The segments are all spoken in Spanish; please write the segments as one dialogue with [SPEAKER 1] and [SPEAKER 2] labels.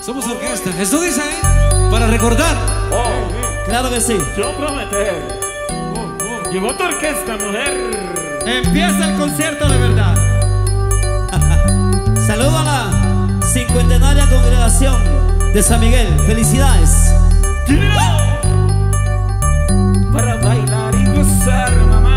[SPEAKER 1] Somos orquesta. Eso dice, para recordar.
[SPEAKER 2] Claro que sí.
[SPEAKER 3] Yo prometer. Llegó tu orquesta, mujer.
[SPEAKER 4] Empieza el concierto de verdad.
[SPEAKER 2] Saludo a la 50ª congregación de San Miguel. Felicidades.
[SPEAKER 3] Para bailar y gozar, mamá.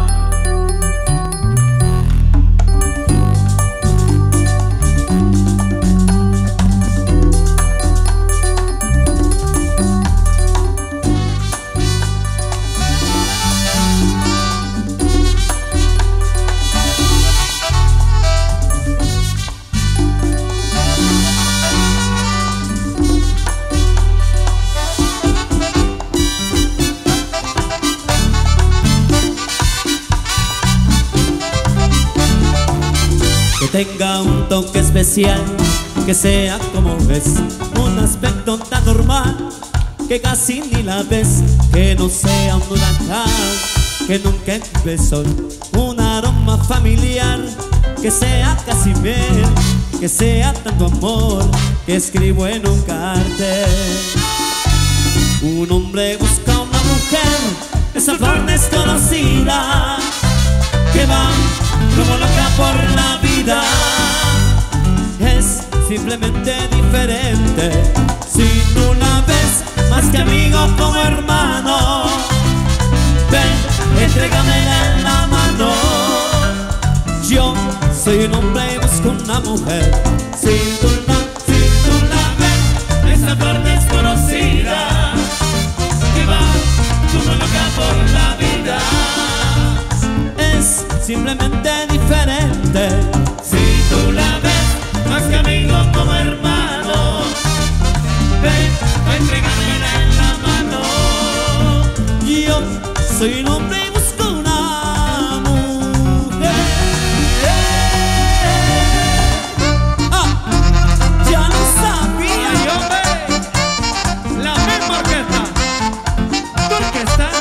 [SPEAKER 2] Que tenga un toque especial, que sea como ves, un aspecto tan normal, que casi ni la ves, que no sea un huracán, que nunca empezó, un aroma familiar, que sea casi miel, que sea tanto amor, que escribo en un cartel. Un hombre busca una mujer, esa flor desconocida, que va como loca por la vida. Es simplemente diferente. Si tú la ves más que amigo, como hermano, ven, entrégamela en la mano. Yo soy un hombre y busco una mujer. Si tú la ves, esa flor desconocida, que va como loca por la vida. Es simplemente diferente. Si tú la ves más que amigo, como hermano, ven, entrégamela en la mano. Yo soy un hombre y busco una mujer. Ya lo sabía.
[SPEAKER 4] Ay, hombre, la misma orquesta. ¿Tu orquesta?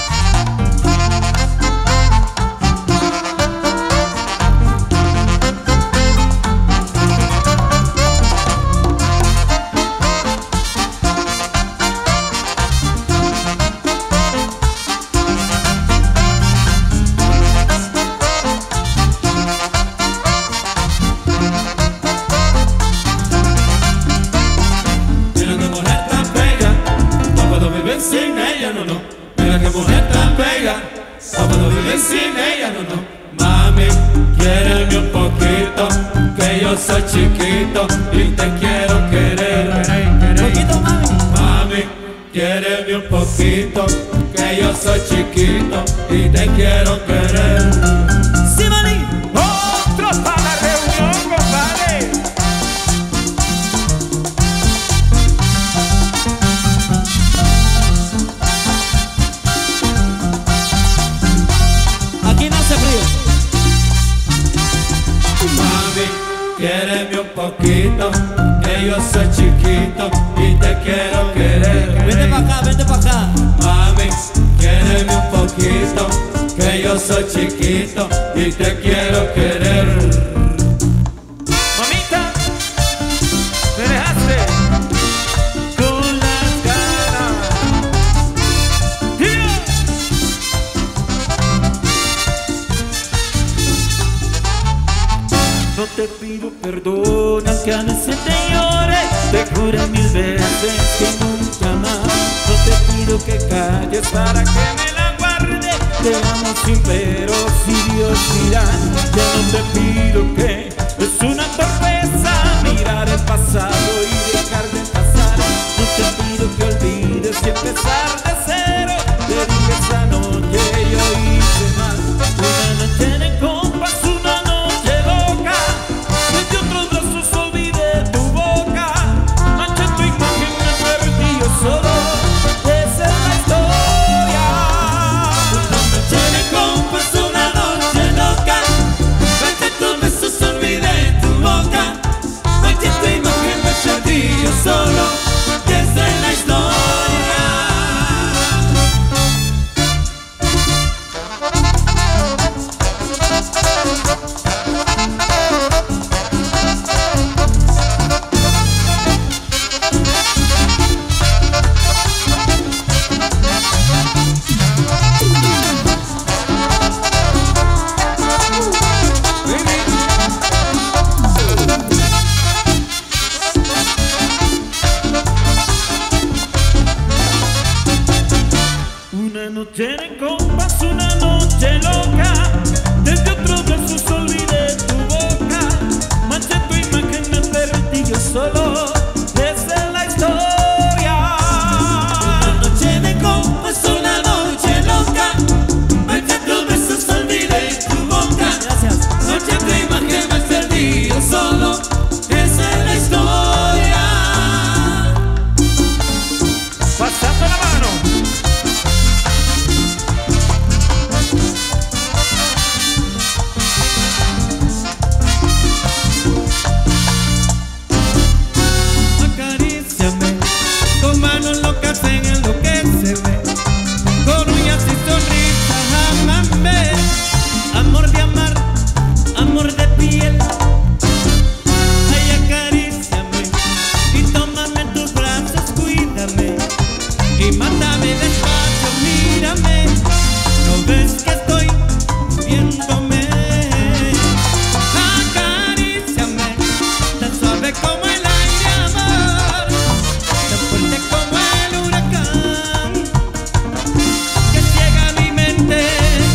[SPEAKER 2] Sin ella, no, no. Mira que mujer tan bella, sábado vivir sin ella, no, no. Mami, quiéreme un poquito, que yo soy chiquito y te quiero querer. Poquito, mami. Mami, quiéreme un poquito, que yo soy chiquito y te quiero querer. Sí, mami.
[SPEAKER 3] Otros para la reunión, compadre.
[SPEAKER 2] Aquí no hace frío. Mami, quiéreme un poquito, que yo soy chiquito y te quiero querer. Vente pa' acá, vente pa' acá. Mami, quiéreme un poquito, que yo soy chiquito y te quiero querer.
[SPEAKER 3] Mamita, me dejaste con las ganas. ¡Yeah! No te pido perdón, aunque a veces te llore, te juro 1000 veces que nunca más. No te pido que calles para que me la guarde, te amo sin pero, si Dios dirá. Ya no te pido que es una torpeza mirar el pasado y dejar de pasar. No te pido que olvides y empezar de cero. Te dije esa noche yo hice mal, una noche de copas, una noche loca. Desde otros brazos olvidé tu boca, manché tu imagen, me perdí yo solo. Esa es la historia.
[SPEAKER 2] Una noche de copas, una noche loca, manché tus besos, olvidé tu boca.
[SPEAKER 3] noche de copas, una noche loca. Desde otros besos olvidé tu boca. Manché tu imagen, me perdí yo solo. Esa es la historia.
[SPEAKER 2] Una noche de copas, una noche loca. Manché tus besos, olvidé tu boca. Gracias. Manché tu imagen, me perdí yo solo. Esa es la historia.
[SPEAKER 3] Pasando la mano.
[SPEAKER 4] Acaríciame, con manos locas en enloquéceme, con uñas y sonrisas, amame. Amor de amar, amor de piel. Ay, acaríciame y tómame en tus brazos, cuídame y mándame despacio, mírame. ¿No ves que estoy viéndome? Acaríciame, tan suave como el aire, amor, tan fuerte como el huracán que ciega mi mente.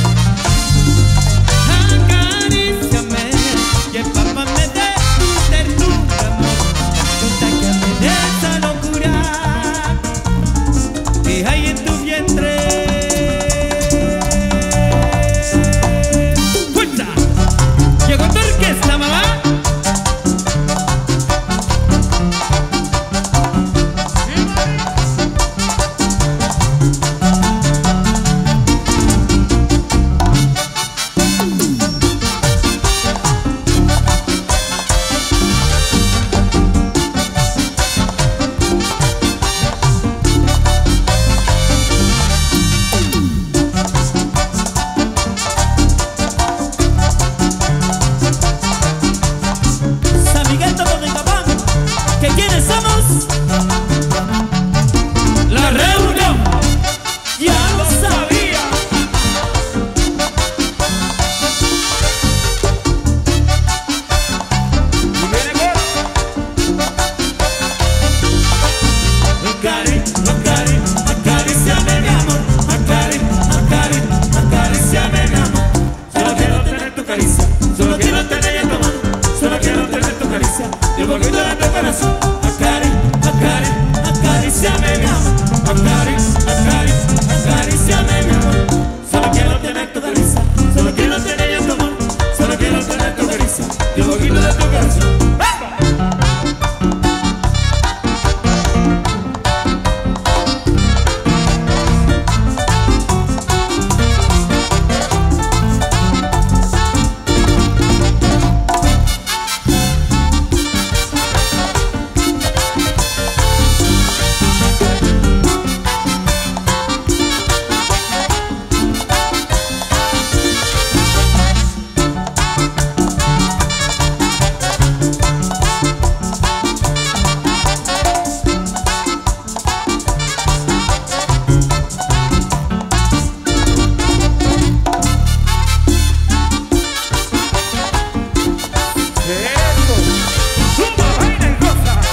[SPEAKER 4] Acaríciame y empápame de tu ternura, amor, contágiame de esa locura que hay en tu vientre. ¡Fuerza! Llegó tu orquesta, mamá.
[SPEAKER 2] San Miguel Totonicapán, ¿que quiénes somos?
[SPEAKER 4] La reunión.
[SPEAKER 2] Ya lo sabía.
[SPEAKER 3] Y viene coro.
[SPEAKER 2] Acaríciame mi amor, acaríciame mi amor.
[SPEAKER 3] Solo quiero tener tu caricia. Solo quiero tener ya tu mano. Solo quiero tener tu caricia. Y un poquito de tu corazón.
[SPEAKER 2] Acaríciame mi amor, acaríciame mi amor.
[SPEAKER 3] Solo quiero tener tu caricia. Solo quiero tener ya tu amor. Solo quiero tener tu caricia. Y un poquito de tu corazón. Eso. Suma, baila y goza.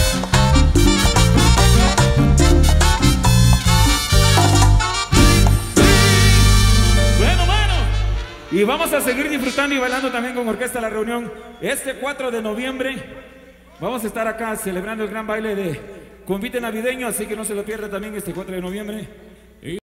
[SPEAKER 3] Bueno, mano. Y vamos a seguir disfrutando y bailando también con Orquesta La Reunión. Este 4 de noviembre vamos a estar acá celebrando el gran baile de convite navideño, así que no se lo pierda también este 4 de noviembre.